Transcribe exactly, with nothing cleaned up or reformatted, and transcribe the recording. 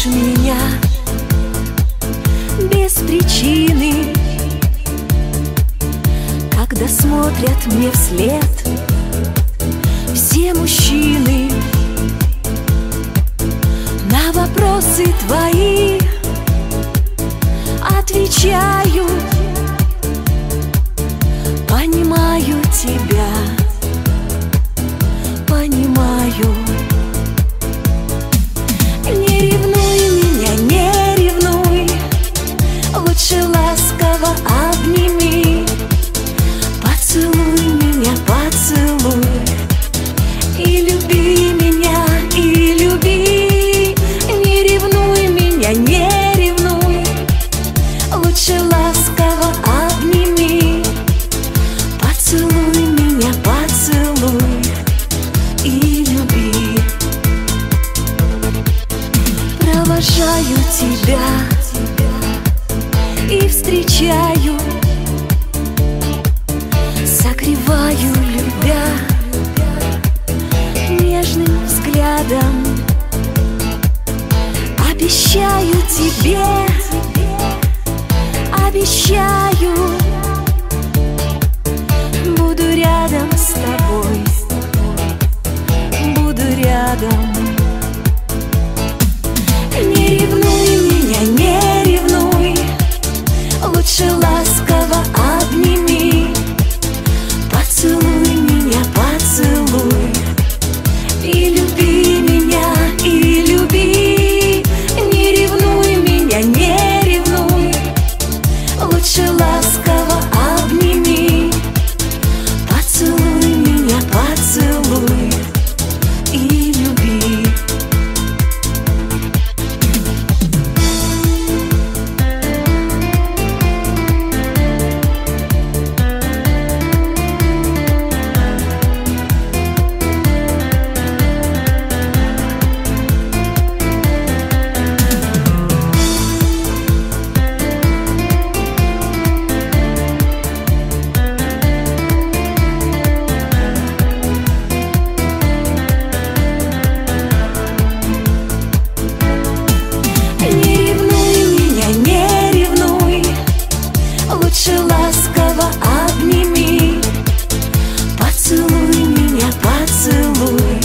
любишь меня без причины, когда смотрят мне вслед все мужчины. На вопросы твои отвечаю: понимаю тебя, понимаю. Не ревнуй меня, не ревнуй, лучше ласково обними. Поцелуй меня, поцелуй, и люби меня, и люби. Не ревнуй меня, не ревнуй, лучше ласково обними. Поцелуй меня, поцелуй, и люби. Провожаю тебя и встречаю, согреваю, любя нежным взглядом. Обещаю тебе, обещаю, буду рядом с тобой, буду рядом. Не ревнуй меня, не ревнуй, лучше ласково обними. Поцелуй меня, поцелуй, и люби меня, и люби. Не ревнуй меня, не ревнуй, лучше ласково обними. Поцелуй меня, поцелуй, и люби. Лучше ласково обними. Поцелуй меня, поцелуй,